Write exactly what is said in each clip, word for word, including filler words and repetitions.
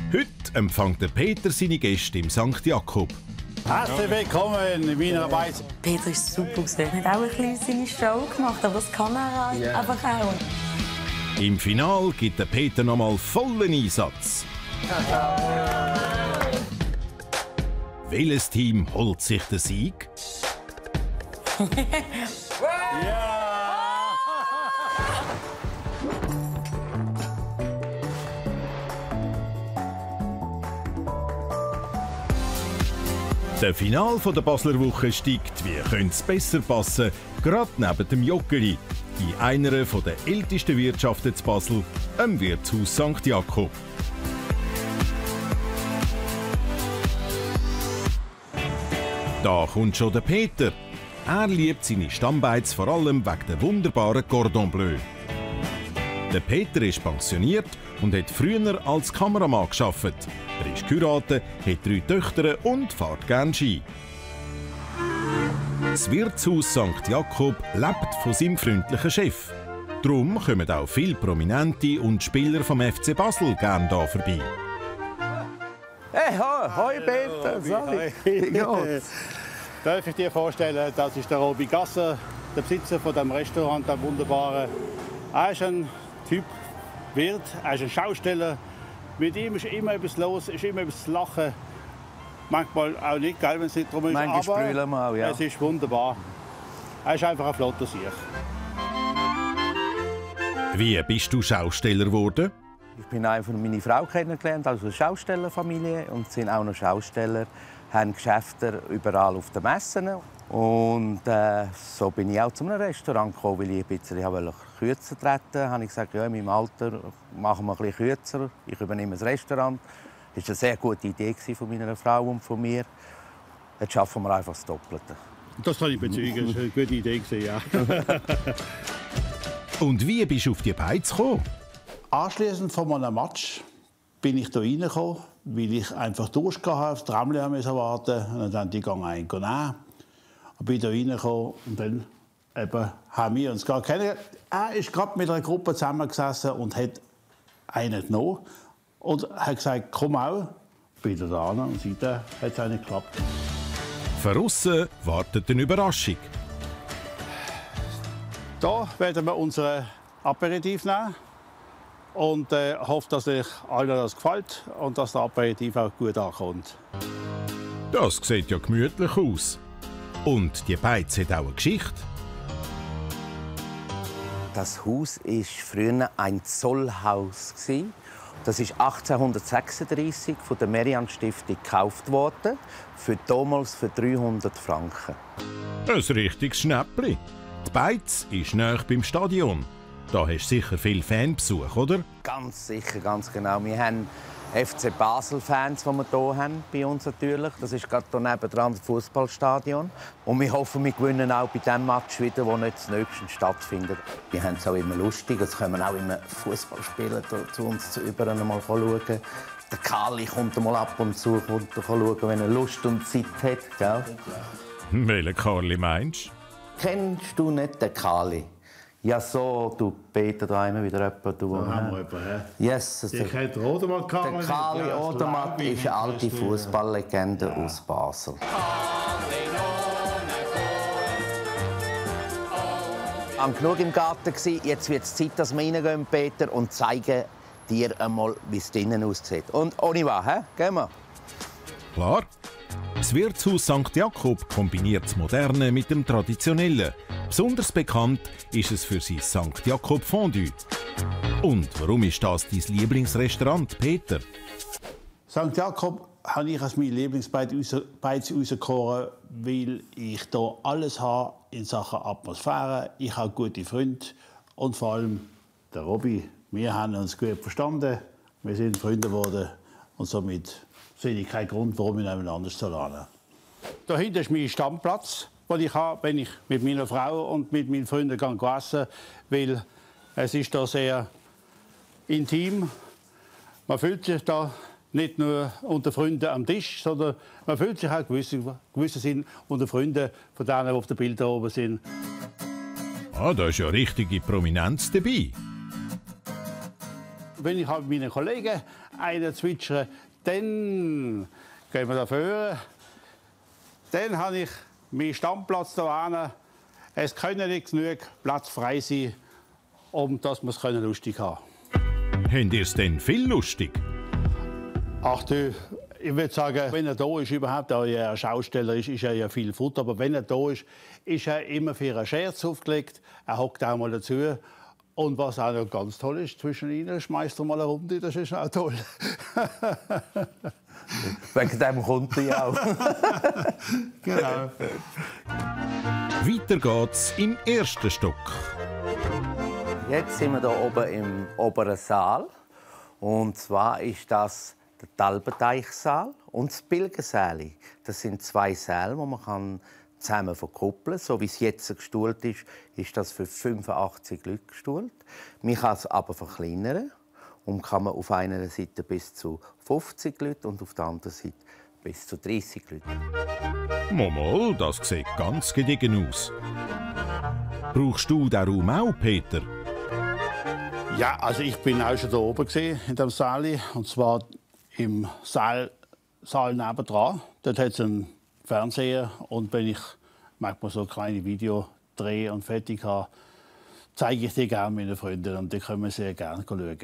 Heute empfängt der Peter seine Gäste im Sankt Jakob. Herzlich willkommen in meiner Beiz. Peter ist super. Er hat auch ein bisschen seine Show gemacht, aber das kann er yeah. einfach auch. Im Finale gibt der Peter nochmal vollen Einsatz. Welches Team holt sich den Sieg? Ja! Der Final der Basler Woche steigt, wie könnte es besser passen, gerade neben dem Joggeli, in einer der ältesten Wirtschaften zu Basel, am Wirtshaus Sankt Jakob. Da kommt schon der Peter. Er liebt seine Stammbeiz vor allem wegen der wunderbaren Cordon Bleu. Der Peter ist pensioniert und hat früher als Kameramann gearbeitet. Er ist geheiratet, hat drei Töchter und fährt gerne Ski. Das Wirtshaus Sankt Jakob lebt von seinem freundlichen Chef. Darum kommen auch viele Prominente und Spieler vom F C Basel gerne hier vorbei. Hey, hoi, hoi Peter, sorry. Wie geht's? Darf ich dir vorstellen, das ist der Robi Gasser, der Besitzer von dem Restaurant, der wunderbare. Er ist ein Typ, Wirt, er ist ein Schausteller. Mit ihm ist immer etwas los, ist immer etwas zu lachen. Manchmal auch nicht, wenn es nicht drum ist. Manchmal aber wir auch, ja. Es ist wunderbar. Er ist einfach ein flotter Sieg. Wie bist du Schausteller geworden? Ich bin einfach meine Frau kennengelernt, also eine Schaustellerfamilie. Und sind auch noch Schausteller, haben Geschäfte überall auf den Messen. Und äh, so bin ich auch zu einem Restaurant gekommen, weil ich ein bisschen wollte kürzer treten. Da habe ich gesagt, ja, in meinem Alter machen wir ein bisschen kürzer. Ich übernehme das Restaurant. Das war eine sehr gute Idee von meiner Frau und von mir. Jetzt schaffen wir einfach das Doppelte. Das kann ich bezeugen. Das war eine gute Idee, ja. Und wie bist du auf die Beiz gekommen? Anschliessend von einem Match bin ich hier reingekommen, weil ich einfach durchgegangen habe, auf die Tramli musste warten. Und dann die Gang eingenommen. Ich bin hier reingekommen und dann eben, haben wir uns gar kennengelernt. Er ist gerade mit einer Gruppe zusammengesessen und hat einen genommen und hat gesagt, komm auch. Ich bin da und seitdem hat es nicht geklappt. Von aussen wartet eine Überraschung. Hier werden wir unseren Aperitif nehmen und äh, hoffe, dass euch allen das gefällt und dass der Aperitif auch gut ankommt. Das sieht ja gemütlich aus. Und die Beiz hat auch eine Geschichte. Das Haus war früher ein Zollhaus. Das ist achtzehnhundertsechsunddreissig von der Merian-Stiftung gekauft worden, für damals für dreihundert Franken. Ein richtiges Schnäppli. Die Beiz ist nahe beim Stadion. Da hast du sicher viel Fanbesuch, oder? Ganz sicher, ganz genau. Wir haben F C Basel-Fans, die wir hier haben, bei uns natürlich. Das ist gerade hier nebenan das Fußballstadion. Und wir hoffen, wir gewinnen auch bei diesem Match wieder, der nicht das nächste stattfindet. Wir haben es auch immer lustig. Es kommen auch immer Fußballspieler zu uns zu über einmal schauen. Der Kali kommt mal ab und zu schauen, wenn er Lust und Zeit hat. Gell? Welchen Karli meinst du? Kennst du nicht den Kali? Ja, so, du Peter, da immer wieder jemanden. Du, da haben wir jemanden, yes, ich der, kennt Odermatt. Der Kali Odermatt ist eine alte Fußballlegende ja. aus Basel. Ich war genug im Garten. Jetzt wird es Zeit, dass wir reingehen, Peter, und zeigen dir einmal, wie es drinnen aussieht. Und ohne was, hä? Gehen wir. Klar. Das Wirtshaus Sankt Jakob kombiniert das Moderne mit dem Traditionellen. Besonders bekannt ist es für sein Sankt Jakob Fondue. Und warum ist das dein Lieblingsrestaurant, Peter? Sankt Jakob habe ich als mein Lieblingsbeiz herausgekommen, weil ich hier alles habe in Sachen Atmosphäre. Ich habe gute Freunde und vor allem der Robby. Wir haben uns gut verstanden, wir sind Freunde geworden und somit sehe ich keinen Grund, warum wir jemand anders zu lernen. Da hinten ist mein Stammplatz, den ich habe, wenn ich mit meiner Frau und mit meinen Freunden essen gehe, weil es ist da sehr intim. Man fühlt sich da nicht nur unter Freunden am Tisch, sondern man fühlt sich auch gewissen, gewissen Sinn unter Freunden von denen, die auf den Bildern oben sind. Ah, da ist ja richtige Prominenz dabei. wenn ich mit meinen Kollegen einen zwitschere, dann gehen wir dafür. Dann habe ich meinen Stammplatz hier. Es können nicht genug Platz frei sein, um dass wir es lustig haben können. Habt ihr es denn viel lustig? Ach du, ich würde sagen, wenn er da ist, überhaupt, da er ein Schausteller ist, ist er ja viel Futter. Aber wenn er da ist, ist er immer für einen Scherz aufgelegt. Er hockt auch mal dazu. Und was auch noch ganz toll ist, zwischen ihnen schmeißt er mal eine Runde, das ist auch toll. Wegen dem kommt er auch. Genau. Weiter geht's im ersten Stock. Jetzt sind wir hier oben im oberen Saal. Und zwar ist das der Talbenteichsaal und das Pilgersäle. Das sind zwei Säle, die man kann zusammen verkuppeln kann. So wie es jetzt gestuhlt ist, ist das für fünfundachtzig Leute gestuhlt. Man kann es aber verkleinern und kann man auf einer Seite bis zu fünfzig Leute und auf der anderen Seite bis zu dreißig Leute. Momal, das sieht ganz gediegen aus. Brauchst du den Raum auch, Peter? Ja, also ich bin auch schon da oben gesehen, in dem Saal. Und zwar im Saal, Saal nebendran. Dort hat es einen Fernseher. Und wenn ich manchmal so kleine Videos drehe und fertig habe, zeige ich die gerne meinen Freunden. Und die können sehr gerne schauen.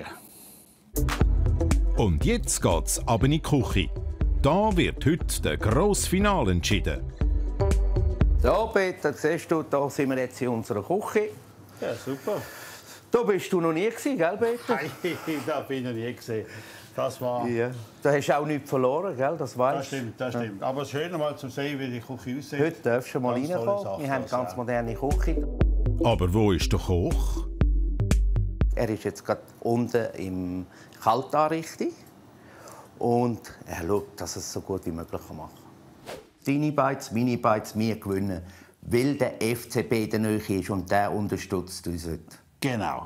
Und jetzt geht's ab in die Küche. Da wird heute der grosse Finale entschieden. So, Peter, siehst du, da sind wir jetzt in unserer Küche. Ja, super. Da bist du noch nie gewesen, gell, Peter? Nein, da bin ich noch nie gesehen. Das war... Ja. Da hast du auch nichts verloren, gell? Das weißt. Das stimmt, das stimmt. Ja. Aber schön mal zu sehen, wie die Küche aussieht. Heute darfst du mal reinkommen. Wir haben eine ganz moderne Küche. Aber wo ist der Koch? Er ist jetzt gerade unten im Kaltanrichtung. Und er schaut, dass er es so gut wie möglich machen kann. Deine Bites, meine Bites, wir gewinnen. Weil der F C B der Nähe ist und der unterstützt uns heute. Genau.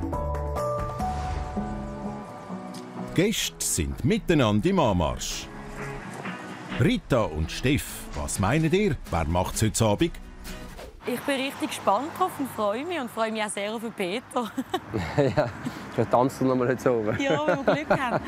Die Gäste sind miteinander im Anmarsch. Rita und Steff, was meint ihr? Wer macht's heute Abend? Ich bin richtig gespannt drauf und freue mich und freue mich auch sehr auf den Peter. Ja, wir tanzen noch mal heute oben. Ja, wenn wir Glück haben.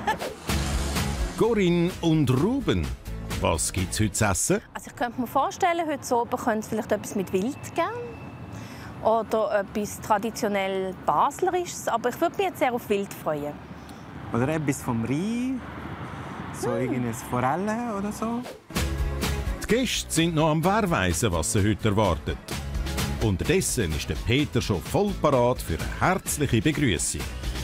Corinne und Ruben, was gibt's heute zu essen? Also ich könnte mir vorstellen, heute oben könnte es vielleicht etwas mit Wild geben. Oder etwas traditionell Baslerisches. Aber ich würde mich jetzt sehr auf Wild freuen. Oder etwas vom Rhein. So mm. irgendeine Forelle oder so. Die Gäste sind noch am Wehrweisen, was sie heute erwartet. Unterdessen ist der Peter schon voll parat für eine herzliche Begrüßung.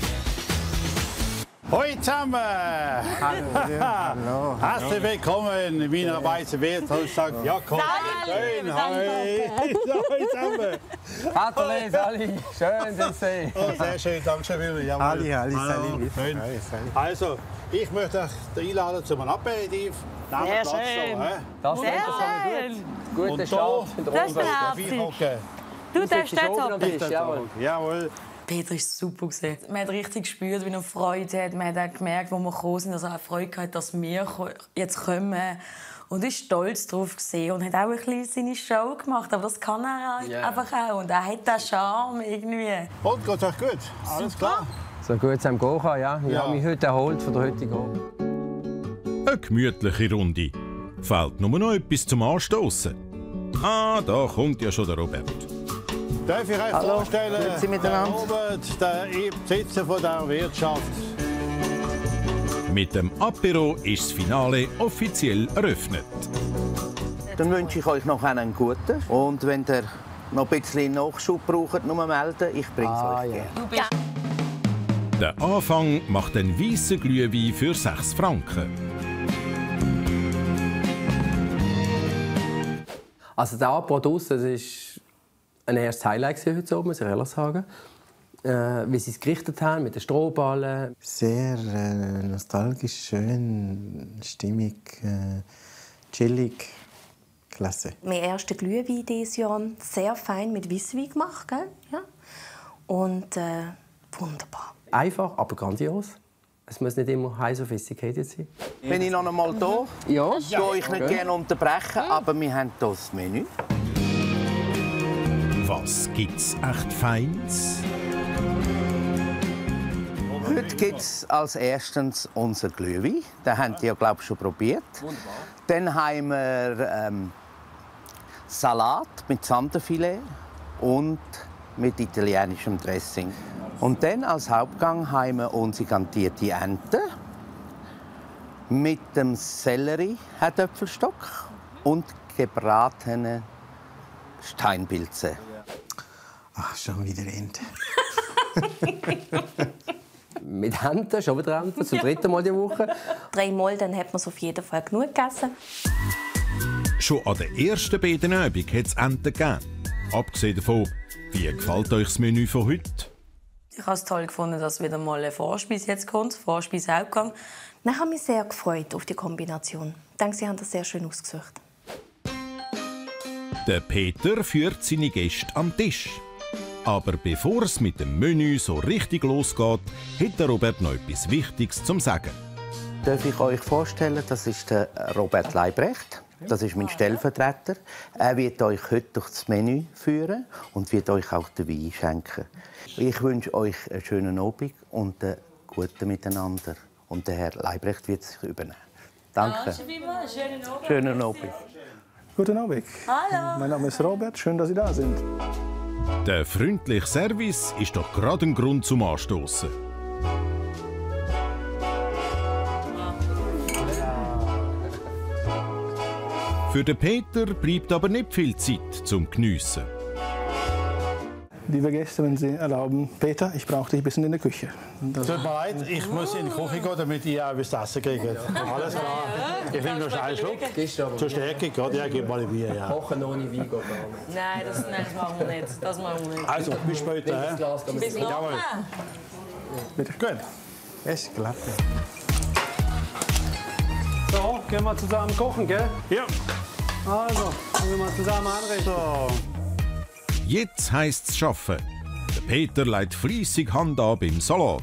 Hoi zusammen! Hallo, ja. Hallo. Herzlich willkommen in meiner weißen Welt. Sagt Jakob. Schön, hoi! Hoi zusammen! Hallo, Sali. Schön, dass Sie sehen. Oh, sehr schön, danke schön, Willi. Halli, halli, Sali. Schön. Also, ich möchte euch einladen zu einem Aperitif. Nehmen wir Platz da. Das Sehr schön. Gut. Guter Und Start. da, Das ist der Herzig. Du darfst jetzt ab. Jawohl. Jawohl. Peter war super. Man hat richtig gespürt, wie er Freude hat. Man hat auch gemerkt, als wir gekommen sind, dass er auch Freude hatte, dass wir jetzt kommen. Und er war stolz darauf und hat auch ein bisschen seine Show gemacht. Aber das kann er yeah. einfach auch. Und er hat den Charme irgendwie. Und, geht es euch gut? Alles klar? So gut es am Gehen kann, ja. Ich Ja. habe mich heute erholt von der heutigen Abend. Eine gemütliche Runde. Fehlt nur noch etwas zum Anstoßen. Ah, da kommt ja schon der Robert. Darf ich euch Hallo, vorstellen, grüezi miteinander. der Robert, der Besitzer von dieser Wirtschaft. Mit dem Apero ist das Finale offiziell eröffnet. Dann wünsche ich euch noch einen guten. Und wenn ihr noch ein bisschen Nachschub braucht, nur melden. Ich bringe es Ah, euch ja. gerne. Ja. Der Anfang macht einen weißen Glühwein für sechs Franken. Also der Apero draussen, das ist ein erstes Highlight heute oben, muss ich ehrlich sagen. Äh, wie sie es gerichtet haben, mit den Strohballen. Sehr äh, nostalgisch, schön, stimmig, äh, chillig, klasse. Mein erster Glühwein dieses Jahr sehr fein mit Weisswein gemacht, gell? Ja. Und äh, wunderbar. Einfach, aber grandios. Es muss nicht immer high sophisticated sein. Bin ich noch einmal da? Ja. Ich will euch nicht gerne unterbrechen, aber wir haben hier das Menü. Was gibt's echt Feins? Heute gibt es als erstes unser Glühwein. Den habt ihr ja, glaube ich, schon probiert. Wunderbar. Dann haben wir ähm, Salat mit Sandenfilet und mit italienischem Dressing. Und dann als Hauptgang haben wir unsere gantierte Ente mit dem Sellerie-Herdöpfelstock und gebratene Steinpilze. Ach, schon wieder Ente. Mit Enten, schon wieder Enten, zum dritten Mal die Woche. Dreimal, dann hat man es auf jeden Fall genug gegessen. Schon an der ersten Bedenübung hat es Enten gegeben. Abgesehen davon, wie gefällt euch das Menü von heute? Ich habe es toll gefunden, dass wieder mal eine Vorspeise jetzt kommt, Vorspeise-Hauptgang. Ich habe mich sehr gefreut auf die Kombination. Ich denke, Sie haben das sehr schön ausgesucht. Der Peter führt seine Gäste am Tisch. Aber bevor es mit dem Menü so richtig losgeht, hat der Robert noch etwas Wichtiges zu sagen. Darf ich euch vorstellen, das ist der Robert Leibrecht. Das ist mein Stellvertreter. Er wird euch heute durch das Menü führen und wird euch auch den Wein schenken. Ich wünsche euch einen schönen Abend und einen guten Miteinander. Und der Herr Leibrecht wird sich übernehmen. Danke. Schönen Abend. Schönen Abend. Guten Abend. Hallo. Mein Name ist Robert. Schön, dass Sie da sind. Der freundliche Service ist doch gerade ein Grund zum Anstoßen. Für den Peter bleibt aber nicht viel Zeit zum Geniessen. Liebe Gäste, wenn Sie erlauben, Peter, ich brauche dich ein bisschen in der Küche. Das Tut mir leid, ich muss in die Küche gehen, damit ich auch etwas zu essen kriege. Alles klar. Ich nehme noch einen Schluck. Zur Stärke, gerade. Ja, gib mal ein Bier. Ja. Kochen ohne Wein geht gar nicht. Nein, das, nein, das machen wir nicht. Das machen wir nicht. Also, bis später. Das Glas kann man Bis sich- nachher. Bitte. Gut. Es klappt. So, gehen wir zusammen kochen, gell? Ja. Also, wollen wir mal zusammen anrichten. So. Jetzt heisst es arbeiten. Der Peter legt fleissig Hand an beim Salat.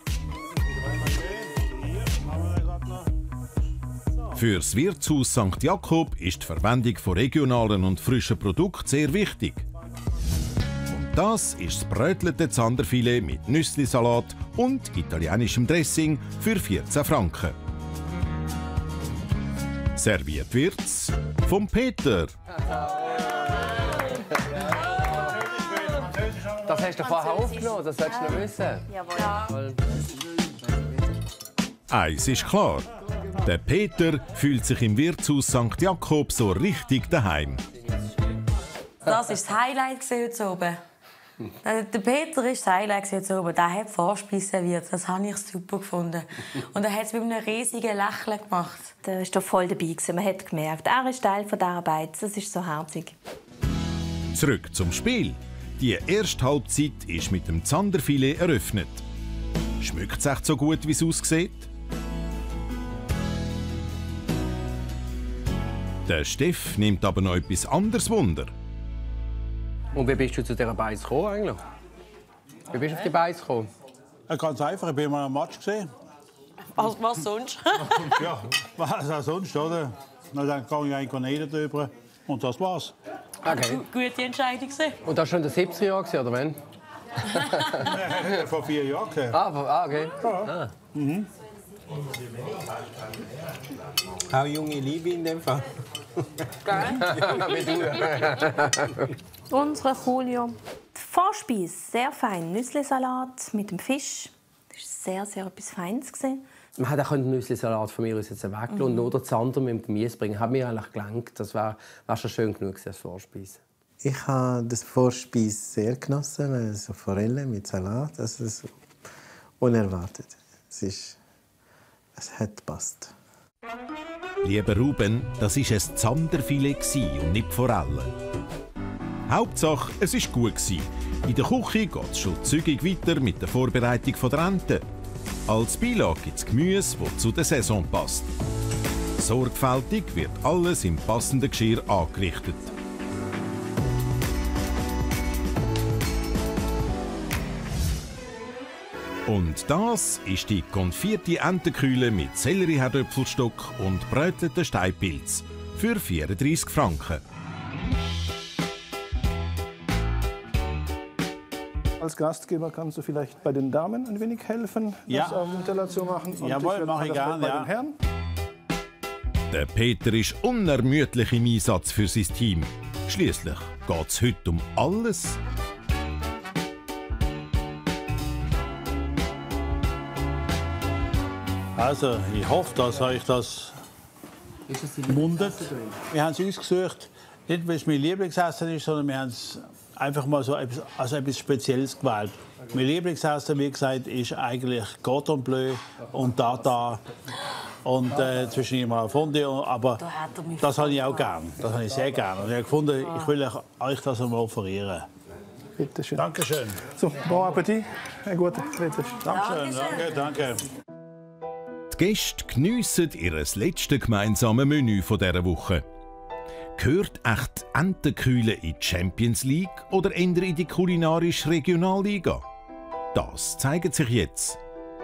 Für das Wirtshaus Sankt Jakob ist die Verwendung von regionalen und frischen Produkten sehr wichtig. Und das ist das brätelte Zanderfilet mit Nüsslisalat und italienischem Dressing für vierzehn Franken. Serviert wird's vom Peter. Das hast du vorher aufgenommen, das solltest du noch wissen. Jawohl. Eins ist klar. Der Peter fühlt sich im Wirtshaus Sankt Jakob so richtig daheim. Das war das Highlight heute oben. Der Peter ist das Highlight heute oben. Der hat Vorspeise serviert. Das habe ich super gefunden. Und er hat es mit einem riesigen Lächeln gemacht. Der war da voll dabei. Man hat gemerkt, er ist Teil der Arbeit. Das ist so herzig. Zurück zum Spiel. Die erste Halbzeit ist mit dem Zanderfilet eröffnet. Schmeckt es echt so gut, wie es aussieht? Der Steff nimmt aber noch etwas anderes Wunder. Und wie bist du zu dieser Beiz gekommen eigentlich? Wie bist du auf die Beiz gekommen? Ja, ganz einfach, ich bin mal am Match gesehen. Was, was sonst? Ja, was auch sonst, oder? Na, dann gehe ich eigentlich nicht drüber. Und das war's. Okay. Gute Entscheidung. Und das war schon in den siebziger Jahren, oder wann? Vor vier Jahren. Ah, ah okay. Ja. Ah. Mhm. Auch junge Liebe in dem Fall. Wie du. Unsere Julio. Die Vorspeise, sehr fein. Nüsslisalat mit dem Fisch. Das war sehr, sehr etwas Feines. Man hätte auch den Nüsslisalat von mir aus jetzt weglassen Mhm. und nur den Zander mit dem Gemüse bringen. Hat mir eigentlich gelangt. Das war, war schon schön genug als Vorspeise. Ich habe das Vorspeise sehr genossen, also Forelle mit Salat. Das ist unerwartet. Es, ist, es hat gepasst. Lieber Ruben, das war ein Zanderfilet und nicht Forelle. Hauptsache, es war gut. In der Küche geht es schon zügig weiter mit der Vorbereitung der Ente. Als Beilage gibt es Gemüse, das zu der Saison passt. Sorgfältig wird alles im passenden Geschirr angerichtet. Und das ist die konfierte Entenkühle mit Sellerieherdöpfelstock und brätelten Steinpilz für vierunddreissig Franken. Als Gastgeber kannst du vielleicht bei den Damen ein wenig helfen, Ja. das auf dem Teller zu machen. Und Jawohl, ich werde mache ich das gerne, bei ja. den Herren. Der Peter ist unermüdlich im Einsatz für sein Team. Schließlich geht es heute um alles. Also, ich hoffe, dass euch das mundet. Wir haben es ausgesucht, nicht weil es mein Lieblingsessen ist, sondern wir haben es einfach mal so etwas, also etwas Spezielles gewählt. Mein Lieblingsessen, wie gesagt, ist eigentlich Cordon Bleu und Tartare. Und äh, zwischendurch mal Fondue, aber Da hat er mich das habe ich auch gern. Das habe ich sehr gern. Und ich habe gefunden, ich will euch das einmal offerieren. Bitte schön. Dankeschön. So, bon Appetit. Ein guter Friedrich. Dankeschön, danke, danke. Die Gäste geniessen ihr letztes gemeinsames Menü von dieser Woche. Gehört echt die Entenkühle in die Champions League oder eher in die kulinarische Regionalliga? Das zeigt sich jetzt.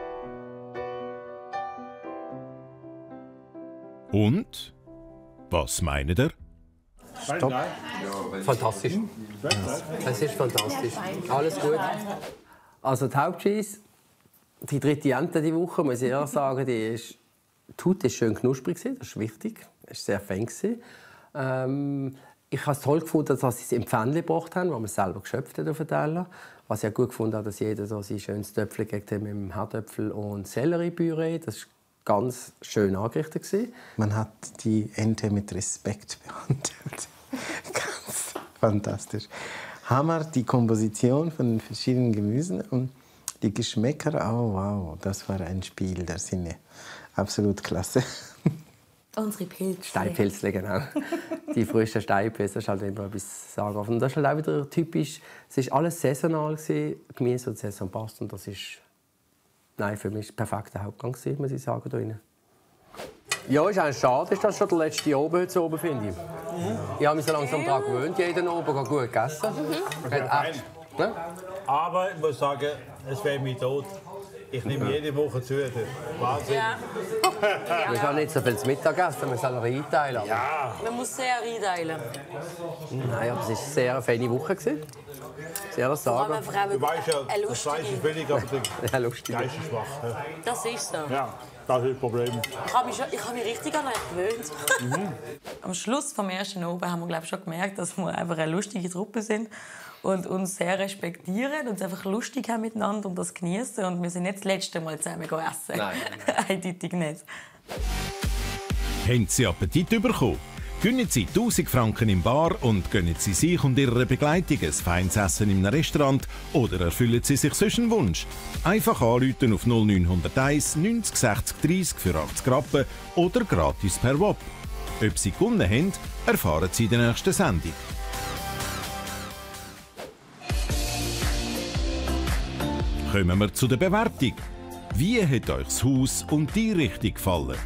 Und? Was meint ihr? Stopp. Fantastisch. Es ist fantastisch. Alles gut. Also die Hauptspeise, die dritte Ente diese Woche, muss ich ehrlich sagen, die ist, die Haut ist schön knusprig, das ist wichtig. Es war sehr fein. Ähm, ich habe es toll gefunden, dass sie es im Pfännchen gebracht haben, wo man es selber geschöpft hat auf den Teller. Was ich auch gut gefunden habe, dass jeder so sein schönes Töpfchen gekriegt hat mit dem Herdöpfel und Selleriepüree. Das war ganz schön angerichtet. Man hat die Ente mit Respekt behandelt. Ganz fantastisch. Hammer, die Komposition von den verschiedenen Gemüsen und die Geschmäcker. Oh wow, das war ein Spiel der Sinne. Absolut klasse. Unsere Pilze. Steinpilzle, genau. Die frischen Steinpilze, das ist halt immer etwas sagen. Und das ist halt auch wieder typisch. Es war alles saisonal, Gemüse und Saison passt. Und das ist, nein, für mich der perfekte Hauptgang, muss ich sagen. Da drin. Ja, ist eigentlich schade, ist das schon der letzte Oben heute oben, finde ich. Mhm. Ich habe mich so langsam daran gewöhnt, jeden Oben gut gegessen. Mhm. Echt, ne? Aber ich muss sagen, es wäre mir tot. Ich nehme jede Woche zu. Wahnsinn. Ja. Wir können nicht so viel zu Mittag essen, wir sollen einteilen. Ja. Man muss sehr einteilen. Nein, aber es war eine sehr feine Woche. Sehr sagen. Du weißt ja, das Fleisch ist billig, aber der ja, lustig. Geist ist schwach. Das ist so. Ja, das ist das Problem. Ich habe mich, schon, ich habe mich richtig an euch gewöhnt. Mhm. Am Schluss des ersten Oben haben wir glaub, schon gemerkt, dass wir einfach eine lustige Truppe sind und uns sehr respektieren und uns einfach lustig haben miteinander und das genießen. Und wir sind nicht das letzte Mal zusammen essen. Nein. Eindeutig nicht. Haben Sie Appetit bekommen? Gönnen Sie tausend Franken im Bar und gönnen Sie sich und Ihrer Begleitung ein feines Essen in einem Restaurant oder erfüllen Sie sich sonst einen Wunsch. Einfach anrufen auf null neun null eins neunzig sechzig dreißig für achtzig Rappen oder gratis per W A P. Ob Sie gewonnen haben, erfahren Sie in der nächsten Sendung. Kommen wir zu der Bewertung. Wie hat euch das Haus und die Einrichtung gefallen?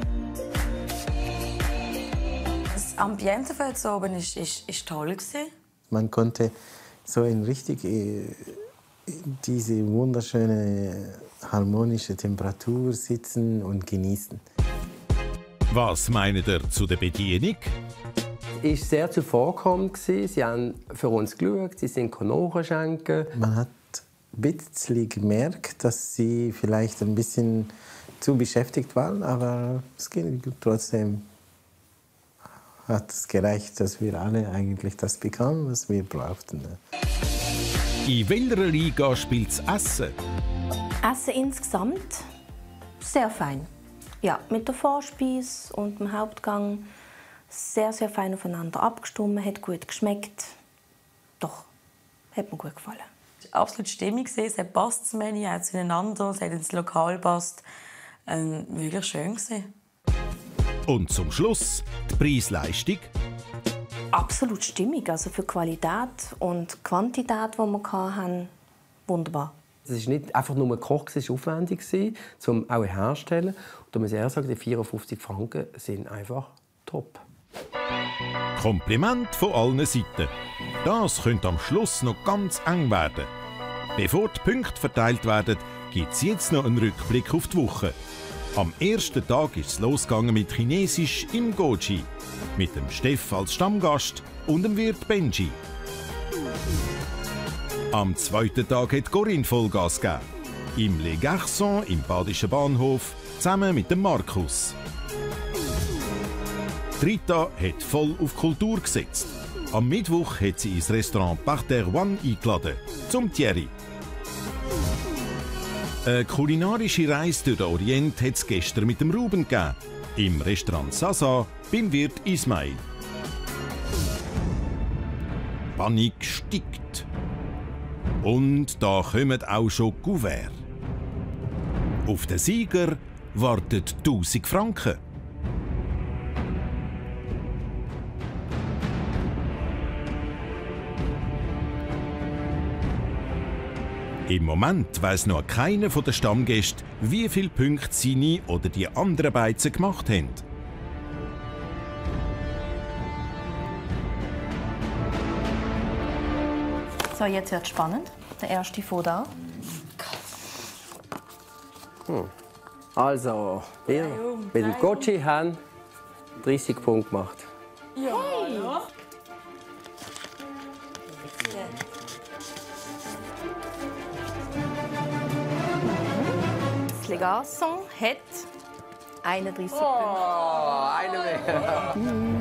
Das Ambiente für heute oben ist, ist, ist toll. Man konnte so in richtig äh, diese wunderschöne harmonische Temperatur sitzen und genießen. Was meint ihr zu der Bedienung? Es war sehr zuvorkommend. Sie haben für uns geschaut, sie sind nachschenken. Man hat ein bisschen gemerkt, dass sie vielleicht ein bisschen zu beschäftigt waren, aber es ging trotzdem. Hat es gereicht, dass wir alle eigentlich das bekamen, was wir brauchten. In welcher Liga spielt das Essen? Essen insgesamt sehr fein. Ja, mit der Vorspeise und dem Hauptgang sehr, sehr fein aufeinander abgestimmt, hat gut geschmeckt. Doch, hat mir gut gefallen. Es war absolut stimmig. Es passt das Menü, es hat zueinander, es hat ins Lokal passt. Ähm, wirklich schön gewesen. Und zum Schluss die Preis-Leistung. Absolut stimmig, also für Qualität und Quantität, die wir hatten, wunderbar. Es war nicht einfach nur ein Koch, es war aufwendig, um auch herzustellen. Und da muss ich ehrlich sagen, die vierundfünfzig Franken sind einfach top. Kompliment von allen Seiten. Das könnte am Schluss noch ganz eng werden. Bevor die Punkte verteilt werden, gibt es jetzt noch einen Rückblick auf die Woche. Am ersten Tag ist es losgegangen mit Chinesisch im Goji, mit dem Steff als Stammgast und dem Wirt Benji. Am zweiten Tag hat Corinne Vollgas gegeben. Im Les Garçons im Badischen Bahnhof zusammen mit dem Markus. Rita hat voll auf Kultur gesetzt. Am Mittwoch hat sie ins Restaurant Parterre One eingeladen, zum Thierry. Eine kulinarische Reise durch den Orient hat es gestern mit dem Ruben gegeben. Im Restaurant Sasa beim Wirt Ismail. Panik steigt. Und da kommen auch schon Couverts. Auf den Sieger warten tausend Franken. Im Moment weiss noch keiner von den Stammgästen, wie viele Punkte seine oder die anderen Beizen gemacht haben. So, jetzt wird es spannend. Der erste vor da. Hm. Also, wir mit dem Gocci haben dreißig Punkte gemacht. Ja, ja. Das Les Garçons hat einunddreißig Oh, Punkte. eine mehr.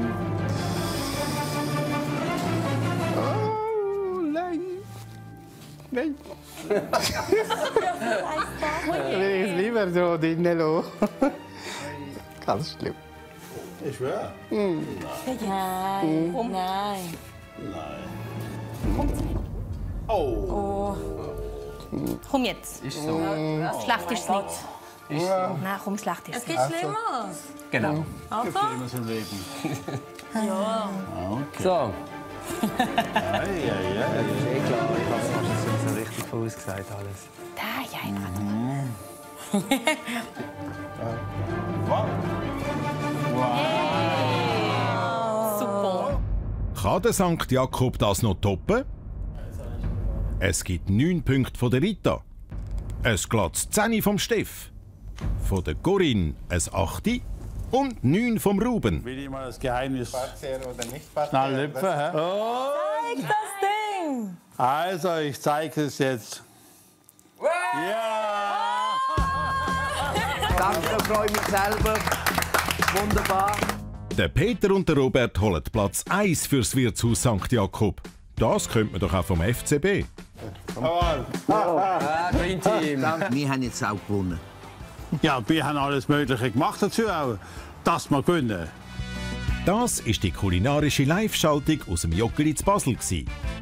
Oh, nein. Nein. Will ich es lieber so drinnen lassen. Ganz schlimm. Ich schwöre. Mm. Nein, Komm. nein. Nein. Oh. Oh. Komm jetzt. Ist so. Schlecht ist es nicht. Ist so. Nein, komm, schlecht ist Es es gibt nicht. Schlimmeres. Genau. Also? Immer im Leben. Ja. Okay. So. Ei, ei, ei, ei. Eh klar, ich habe es fast nicht so richtig vorausgesagt alles. Da, ja, nein. Wow. Super. Kann der Sankt Jakob das noch toppen? Es gibt neun Punkte von der Rita, ein glattes zehn vom Steff, von der Corinne ein acht und neun vom Ruben. Will ich mal das Geheimnis Parterre oder nicht schnell Parterre? lüpfen? Hä? Zeig das Ding! Also, ich zeige es jetzt. Ja! Danke, freue mich selber. Wunderbar. Der Peter und der Robert holen Platz eins fürs Wirtshaus Sankt Jakob. Das könnte man doch auch vom F C B. Ah, Green Team. Wir haben jetzt auch gewonnen. Ja, wir haben alles Mögliche gemacht dazu, auch, dass wir gewinnen. Das ist die kulinarische Live-Schaltung aus dem Joggeli zu Basel.